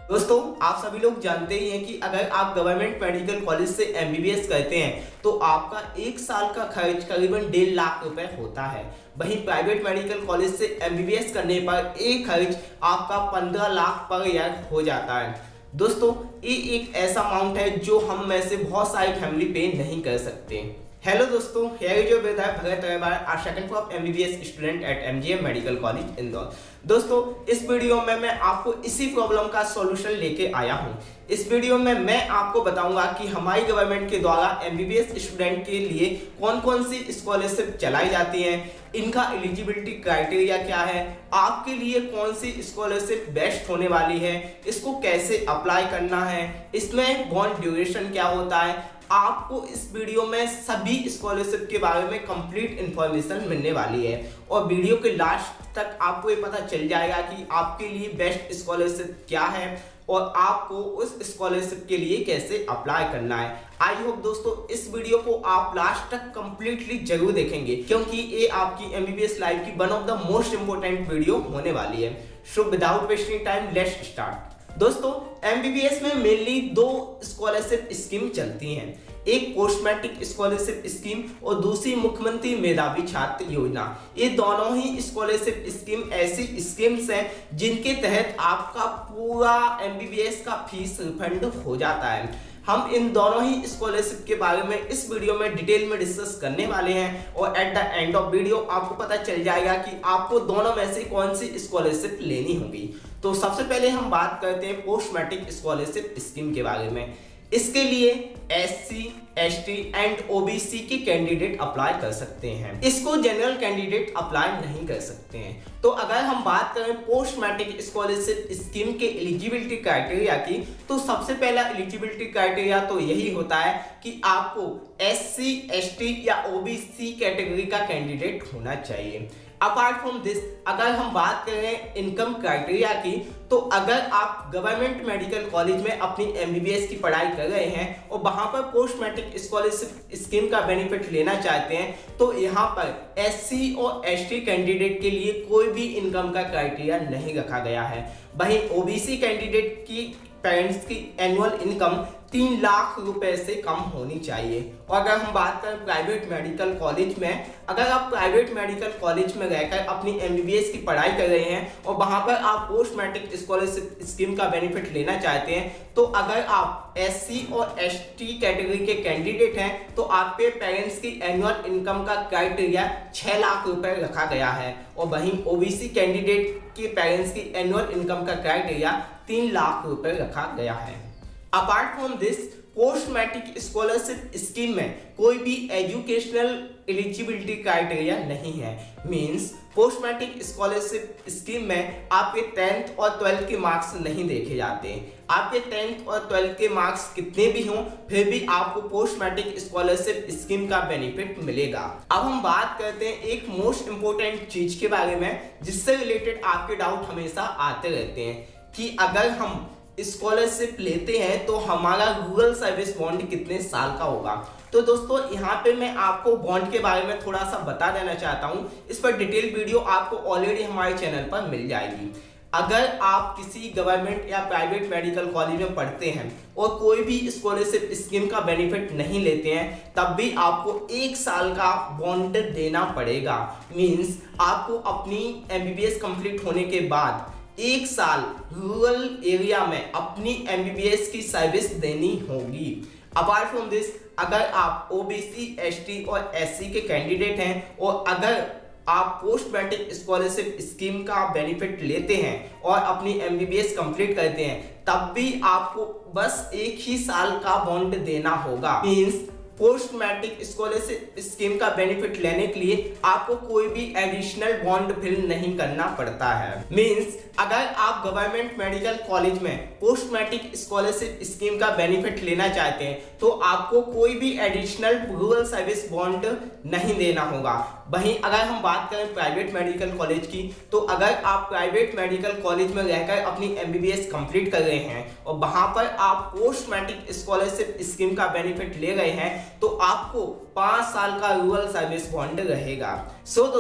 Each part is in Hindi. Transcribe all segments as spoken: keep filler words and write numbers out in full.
दोस्तों, आप सभी लोग जानते ही हैं कि अगर आप गवर्नमेंट मेडिकल कॉलेज से एमबीबीएस करते हैं तो आपका एक साल का खर्च करीबन डेढ़ लाख रुपए होता है। वहीं प्राइवेट मेडिकल कॉलेज से एमबीबीएस करने पर एक खर्च आपका पंद्रह लाख पर ईयर हो जाता है। दोस्तों, ये एक ऐसा अमाउंट है जो हम में से बहुत सारी फैमिली पे नहीं कर सकते। हेलो दोस्तों, here is your brother Bhagat Agrawal, are second prof MBBS student at MGM medical college Indore. दोस्तों, इस वीडियो में मैं आपको इसी प्रॉब्लम का सॉल्यूशन लेके आया हूं। इस वीडियो में मैं आपको बताऊंगा कि हमारी गवर्नमेंट के द्वारा एमबीबीएस स्टूडेंट के लिए कौन कौन सी स्कॉलरशिप चलाई जाती हैं, इनका एलिजिबिलिटी क्राइटेरिया क्या है, आपके लिए कौन सी स्कॉलरशिप बेस्ट होने वाली है, इसको कैसे अप्लाई करना है, इसमें बॉन्ड ड्यूरेशन क्या होता है। आपको इस वीडियो में सभी स्कॉलरशिप के बारे में कंप्लीट इंफॉर्मेशन मिलने वाली है और वीडियो के लास्ट तक आपको ये पता चल जाएगा कि आपके लिए बेस्ट स्कॉलरशिप क्या है और आपको उस स्कॉलरशिप के लिए कैसे अप्लाई करना है। आई होप दोस्तों इस वीडियो को आप लास्ट तक कंप्लीटली जरूर देखेंगे, क्योंकि ये आपकी एमबीबीएस लाइफ की one of the most important video होने वाली है। So without wasting time let's start. दोस्तों, एमबीबीएस में मेनली दो स्कॉलरशिप स्कीम चलती हैं, एक पोस्ट मैट्रिक स्कॉलरशिप स्कीम और दूसरी मुख्यमंत्री मेधावी छात्र योजना। ये दोनों ही स्कॉलरशिप स्कीम ऐसी स्कीम्स हैं जिनके तहत आपका पूरा एमबीबीएस का फीस रिफंड हो जाता है। हम इन दोनों ही स्कॉलरशिप के बारे में इस वीडियो में डिटेल में डिस्कस करने वाले हैं और at the end of video आपको पता चल जाएगा कि आपको दोनों में से कौन सी स्कॉलरशिप लेनी होगी। तो सबसे पहले हम बात करते हैं पोस्ट मैट्रिक स्कॉलरशिप स्कीम के बारे में। इसके लिए एससी, एसटी एंड ओबीसी के कैंडिडेट अप्लाई कर सकते हैं, इसको जनरल कैंडिडेट अप्लाई नहीं कर सकते हैं। तो अगर हम बात करें पोस्ट मैट्रिक स्कॉलरशिप स्कीम के एलिजिबिलिटी क्राइटेरिया की, तो सबसे पहला एलिजिबिलिटी क्राइटेरिया तो यही होता है कि आपको एससी, एसटी या ओबीसी कैटेगरी का कैंडिडेट होना चाहिए। अपार्ट फ्रॉम दिस, अगर हम बात करें इनकम क्राइटेरिया की, तो अगर आप गवर्नमेंट मेडिकल कॉलेज में अपनी एमबीबीएस की पढ़ाई कर रहे हैं और वहां पर पोस्ट मैट्रिक स्कॉलरशिप स्कीम का बेनिफिट लेना चाहते हैं, तो यहाँ पर एससी और एसटी कैंडिडेट के लिए कोई भी इनकम का क्राइटेरिया नहीं रखा गया है। वहीं ओबीसी कैंडिडेट की पेरेंट्स की एनुअल इनकम तीन लाख रुपए से कम होनी चाहिए। और अगर हम बात करें प्राइवेट मेडिकल कॉलेज में, अगर आप प्राइवेट मेडिकल कॉलेज में रहकर अपनी एमबीबीएस की पढ़ाई कर रहे हैं और वहां पर आप पोस्ट मैट्रिक स्कॉलरशिप स्कीम का बेनिफिट लेना चाहते हैं, तो अगर आप एससी और एसटी कैटेगरी के कैंडिडेट हैं तो आपके पेरेंट्स की एनुअल इनकम का क्राइटेरिया छह लाख रुपए रखा गया है और वहीं ओबीसी कैंडिडेट के पेरेंट्स की एनुअल इनकम का क्राइटेरिया तीन लाख रुपए रखा गया है। Apart from this, post matric scholarship scheme में कोई भी एजुकेशनल एलिजिबिलिटी क्राइटेरिया नहीं है। Means post matric scholarship scheme में आपके टेंथ और ट्वेल्थ के मार्क्स नहीं देखे जाते। आपके टेंथ और ट्वेल्थ के मार्क्स कितने भी हों, फिर भी आपको पोस्ट मैट्रिक स्कॉलरशिप स्कीम का बेनिफिट मिलेगा। अब हम बात करते हैं एक मोस्ट इंपोर्टेंट चीज के बारे में जिससे रिलेटेड आपके डाउट हमेशा आते रहते हैं कि अगर हम स्कॉलरशिप लेते हैं तो हमारा रूरल सर्विस बॉन्ड कितने साल का होगा। तो दोस्तों, यहाँ पे मैं आपको बॉन्ड के बारे में थोड़ा सा बता देना चाहता हूँ। इस पर डिटेल वीडियो आपको ऑलरेडी हमारे चैनल पर मिल जाएगी। अगर आप किसी गवर्नमेंट या प्राइवेट मेडिकल कॉलेज में पढ़ते हैं और कोई भी स्कॉलरशिप स्कीम का बेनिफिट नहीं लेते हैं, तब भी आपको एक साल का बॉन्ड देना पड़ेगा। मीन्स आपको अपनी एमबीबीएस कंप्लीट होने के बाद एक साल रूरल एरिया में अपनी एमबीबीएस की सर्विस देनी होगी। अपार्ट फ्रॉम दिस, अगर आप ओबीसी, एसटी और एससी के कैंडिडेट हैं और अगर आप पोस्ट मैट्रिक स्कॉलरशिप स्कीम का बेनिफिट लेते हैं और अपनी एमबीबीएस कंप्लीट करते हैं, तब भी आपको बस एक ही साल का बॉन्ड देना होगा। Means post matric scholarship scheme का बेनिफिट लेने के लिए आपको कोई भी एडिशनल बॉन्ड फिल नहीं करना पड़ता है। मींस अगर आप गवर्नमेंट मेडिकल कॉलेज में पोस्ट मैट्रिक स्कॉलरशिप स्कीम का बेनिफिट लेना चाहते हैं तो आपको कोई भी एडिशनल रूरल सर्विस बॉन्ड नहीं देना होगा। वहीं अगर हम बात करें प्राइवेट मेडिकल कॉलेज की, तो अगर आप प्राइवेट मेडिकल कॉलेज में रहकर अपनी एमबीबीएस कंप्लीट कर रहे हैं और वहां पर आप पोस्ट मैट्रिक स्कॉलरशिप स्कीम का बेनिफिट ले रहे हैं, तो आपको पांच साल का रूरल सर्विस बॉन्ड रहेगा। सो दोस्तों,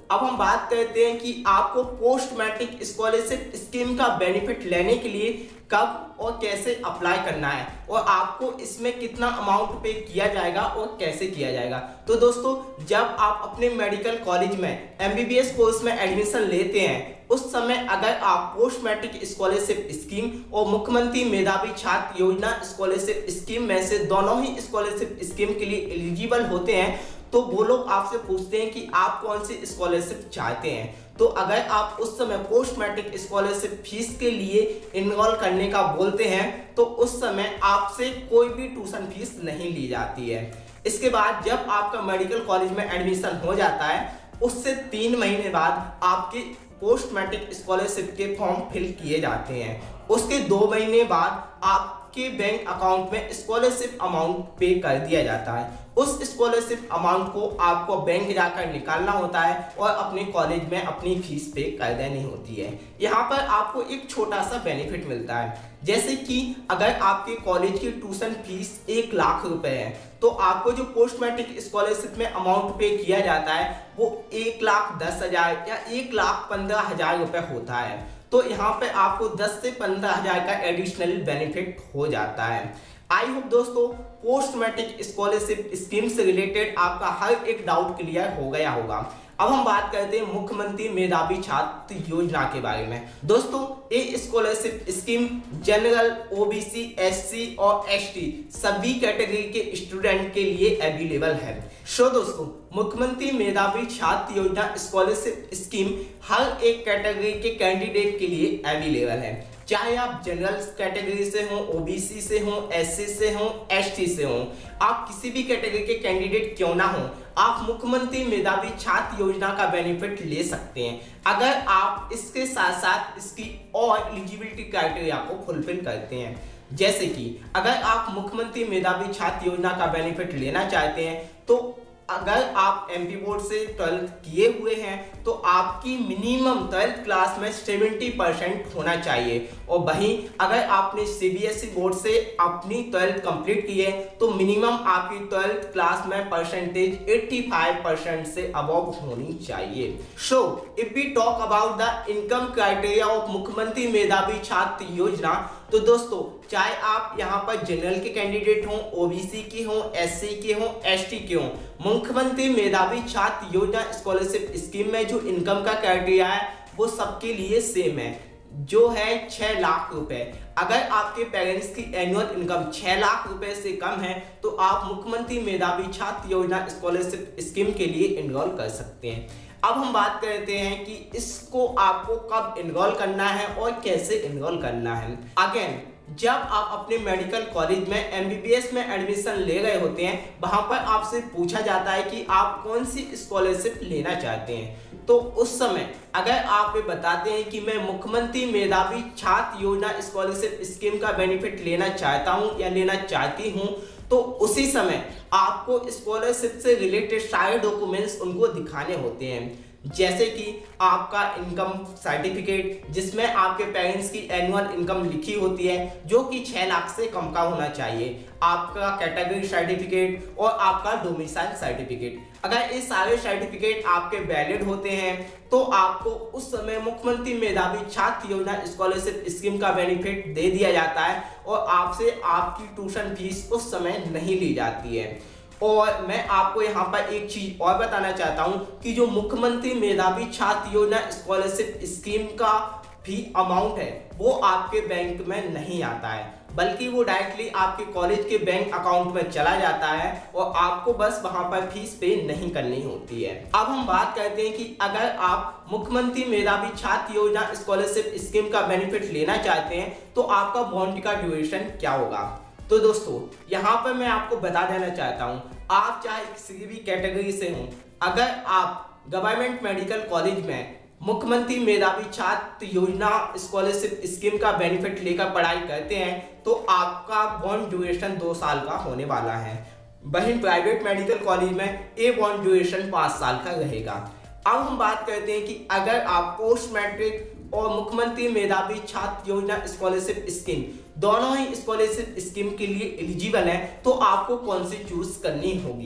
अब हम बात करते हैं कि आपको पोस्ट मैट्रिक स्कॉलरशिप स्कीम का बेनिफिट लेने के लिए कब और कैसे अप्लाई करना है और आपको इसमें कितना अमाउंट पे किया जाएगा और कैसे किया जाएगा। तो दोस्तों, जब आप अपने मेडिकल कॉलेज में एमबीबीएस कोर्स में एडमिशन लेते हैं उस समय अगर आप पोस्ट मैट्रिक स्कॉलरशिप स्कीम और मुख्यमंत्री मेधावी छात्र योजना स्कॉलरशिप स्कीम में से दोनों ही स्कॉलरशिप स्कीम के लिए एलिजिबल होते हैं तो वो लोग आपसे पूछते हैं कि आप कौन सी स्कॉलरशिप चाहते हैं। तो अगर आप उस समय पोस्ट मैट्रिक स्कॉलरशिप फीस के लिए इनरोल करने का बोलते हैं तो उस समय आपसे कोई भी ट्यूशन फीस नहीं ली जाती है। इसके बाद जब आपका मेडिकल कॉलेज में एडमिशन हो जाता है उससे तीन महीने बाद आपके पोस्ट मैट्रिक स्कॉलरशिप के फॉर्म फिल किए जाते हैं। उसके दो महीने बाद आपके बैंक अकाउंट में स्कॉलरशिप अमाउंट पे कर दिया जाता है। उस स्कॉलरशिप अमाउंट को आपको बैंक जाकर निकालना होता है और अपने कॉलेज में अपनी फीस पे कर देनी होती है। यहाँ पर आपको एक छोटा सा बेनिफिट मिलता है, जैसे कि अगर आपके कॉलेज की ट्यूशन फीस एक लाख रुपए है तो आपको जो पोस्ट मैट्रिक स्कॉलरशिप में अमाउंट पे किया जाता है वो एक लाख दस हजार या एक लाख पंद्रह हजार रुपए होता है। तो यहाँ पे आपको दस से पंद्रह हजार का एडिशनल बेनिफिट हो जाता है। आई होप दोस्तों पोस्ट मैट्रिक स्कॉलरशिप स्कीम से रिलेटेड आपका हर एक डाउट क्लियर हो गया होगा। अब हम बात करते हैं मुख्यमंत्री मेधावी छात्र योजना के बारे में। दोस्तों, ये scholarship scheme general, OBC, SC और एसटी सभी कैटेगरी के स्टूडेंट के लिए अवेलेबल है। सो दोस्तों, मुख्यमंत्री मेधावी छात्र योजना स्कॉलरशिप स्कीम हर एक कैटेगरी के कैंडिडेट के लिए अवेलेबल है, चाहे आप जनरल कैटेगरी से हो, ओबीसी से हो, एससी से हो, एसटी से हो, आप किसी भी कैटेगरी के कैंडिडेट क्यों ना हो, आप मुख्यमंत्री मेधावी छात्र योजना का बेनिफिट ले सकते हैं अगर आप इसके साथ साथ इसकी और एलिजिबिलिटी क्राइटेरिया को फुलफिल करते हैं। जैसे कि अगर आप मुख्यमंत्री मेधावी छात्र योजना का बेनिफिट लेना चाहते हैं तो अगर आप एमपी बोर्ड से ट्वेल्थ किए हुए हैं तो आपकी मिनिमम ट्वेल्थ क्लास में सत्तर परसेंट होना चाहिए और वहीं अगर आपने सीबीएसई बोर्ड से अपनी ट्वेल्थ कंप्लीट की है तो मिनिमम आपकी ट्वेल्थ क्लास में परसेंटेज पचासी परसेंट से अबव होनी चाहिए। So if we talk about the income criteria of Mukhyamantri Medhavi Chhatra योजना, तो दोस्तों चाहे आप यहाँ पर जनरल के कैंडिडेट हों, ओबीसी के हों, एससी के हों, एसटी के हों, मुख्यमंत्री मेधावी छात्र योजना स्कॉलरशिप स्कीम में जो इनकम का क्राइटेरिया है वो सबके लिए सेम है, जो है छह लाख रुपए। अगर आपके पेरेंट्स की एनुअल इनकम छह लाख रुपए से कम है तो आप मुख्यमंत्री मेधावी छात्र योजना स्कॉलरशिप स्कीम के लिए इनरोल कर सकते हैं। अब हम बात करते हैं कि इसको आपको कब इनरोल करना है और कैसे इनरोल करना है। अगेन, जब आप अपने मेडिकल कॉलेज में एमबीबीएस में एडमिशन ले रहे होते हैं वहां पर आपसे पूछा जाता है कि आप कौन सी स्कॉलरशिप लेना चाहते हैं। तो उस समय अगर आप ये बताते हैं कि मैं मुख्यमंत्री मेधावी छात्र योजना स्कॉलरशिप स्कीम का बेनिफिट लेना चाहता हूं या लेना चाहती हूं तो उसी समय आपको स्कॉलरशिप से रिलेटेड सारे डॉक्यूमेंट्स उनको दिखाने होते हैं, जैसे कि आपका इनकम सर्टिफिकेट जिसमें आपके पेरेंट्स की एनुअल इनकम लिखी होती है जो कि छह लाख से कम का होना चाहिए, आपका कैटेगरी सर्टिफिकेट और आपका डोमिसाइल सर्टिफिकेट। अगर ये सारे सर्टिफिकेट आपके वैलिड होते हैं तो आपको उस समय मुख्यमंत्री मेधावी छात्र योजना स्कॉलरशिप स्कीम का बेनिफिट दे दिया जाता है और आपसे आपकी ट्यूशन फीस उस समय नहीं ली जाती है। और मैं आपको यहाँ पर एक चीज और बताना चाहता हूँ कि जो मुख्यमंत्री मेधावी छात्र योजना स्कॉलरशिप स्कीम का फी अमाउंट है वो आपके बैंक में नहीं आता है, बल्कि वो डायरेक्टली आपके कॉलेज के बैंक अकाउंट में चला जाता है और आपको बस वहां पर फीस पे नहीं करनी होती है। अब हम बात करते हैं कि अगर आप मुख्यमंत्री मेधावी छात्र योजना स्कॉलरशिप स्कीम का बेनिफिट लेना चाहते हैं तो आपका बॉन्ड का ड्यूरेशन क्या होगा। तो दोस्तों यहाँ पर मैं आपको बता देना चाहता हूँ, आप चाहे किसी भी कैटेगरी से हों, अगर आप गवर्नमेंट मेडिकल कॉलेज में मुख्यमंत्री मेधावी छात्र योजना स्कॉलरशिप स्कीम का बेनिफिट लेकर पढ़ाई करते हैं तो आपका बॉन्ड ड्यूरेशन दो साल का होने वाला है। वहीं प्राइवेट मेडिकल कॉलेज में ए बॉन्ड ड्यूरेशन पाँच साल का रहेगा। अब हम बात करते हैं कि अगर आप पोस्ट मैट्रिक और मुख्यमंत्री मेधावी छात्र योजना स्कॉलरशिप स्कीम दोनों ही स्कॉलरशिप स्कीम के लिए एलिजिबल है तो आपको कौन सी चूज करनी होगी।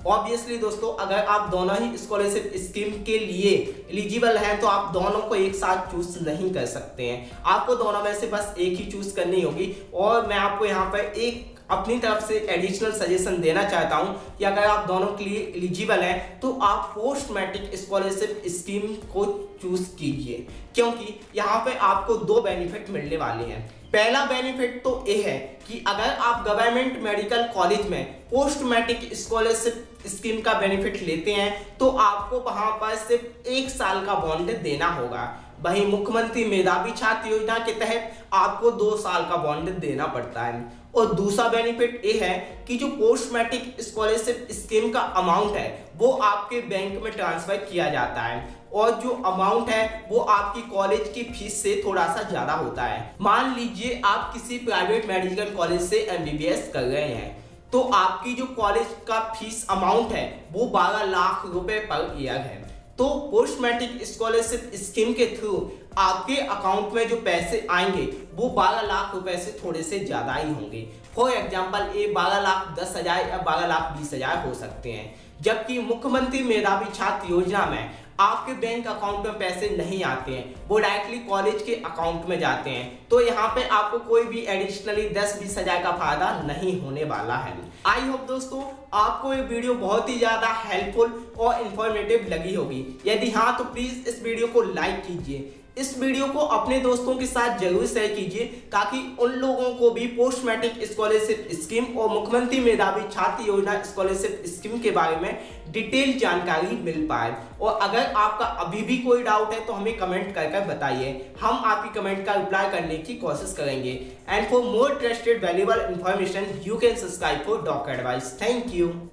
ऑब्वियसली दोस्तों, अगर आप दोनों ही स्कॉलरशिप स्कीम के लिए एलिजिबल हैं तो आप दोनों को एक साथ चूज नहीं कर सकते हैं। आपको दोनों में से बस एक ही चूज करनी होगी। और मैं आपको यहाँ पर एक अपनी तरफ से एडिशनल सजेशन देना चाहता हूं कि अगर आप दोनों के लिए एलिजिबल हैं तो आप पोस्ट मैट्रिक स्कॉलरशिप स्कीम को चूज कीजिए, क्योंकि यहाँ पे आपको दो बेनिफिट मिलने वाले हैं। पहला बेनिफिट तो ये है कि अगर आप गवर्नमेंट मेडिकल कॉलेज में पोस्ट मैट्रिक स्कॉलरशिप स्कीम का बेनिफिट लेते हैं तो आपको वहां पर सिर्फ एक साल का बॉन्ड देना होगा। वहीं मुख्यमंत्री मेधावी छात्र योजना के तहत आपको दो साल का बॉन्ड देना पड़ता है। और दूसरा बेनिफिट ये है कि जो पोस्ट मैट्रिक स्कॉलरशिप स्कीम का अमाउंट है वो आपके बैंक में ट्रांसफर किया जाता है, और जो अमाउंट है वो आपकी कॉलेज की फीस से थोड़ा सा ज्यादा होता है। मान लीजिए आप किसी प्राइवेट मेडिकल कॉलेज से एमबीबीएस कर रहे हैं तो आपकी जो कॉलेज का फीस अमाउंट है वो बारह लाख रुपए पर ईयर है। तो पोस्ट मैट्रिक स्कॉलरशिप स्कीम के थ्रू आपके अकाउंट में जो पैसे आएंगे वो बारह लाख रुपए से थोड़े से ज्यादा ही होंगे। फॉर एग्जांपल ये बारह लाख दस हजार या बारह लाख बीस हजार हो सकते हैं। जबकि मुख्यमंत्री मेधावी छात्र योजना में आपके बैंक अकाउंट में पैसे नहीं आते हैं, वो डायरेक्टली कॉलेज के अकाउंट में जाते हैं। तो यहाँ पे आपको कोई भी एडिशनली दस बीस हजार का फायदा नहीं होने वाला है। आई होप दोस्तों आपको ये वीडियो बहुत ही ज्यादा हेल्पफुल और इंफॉर्मेटिव लगी होगी। यदि हाँ तो प्लीज इस वीडियो को लाइक कीजिए, इस वीडियो को अपने दोस्तों के साथ जरूर शेयर कीजिए ताकि उन लोगों को भी पोस्ट मैट्रिक स्कॉलरशिप स्कीम और मुख्यमंत्री मेधावी छात्र योजना स्कॉलरशिप स्कीम के बारे में डिटेल जानकारी मिल पाए। और अगर आपका अभी भी कोई डाउट है तो हमें कमेंट करके बताइए, हम आपकी कमेंट का रिप्लाई करने की कोशिश करेंगे। And for more trusted valuable information you can subscribe for doctor advice. Thank you.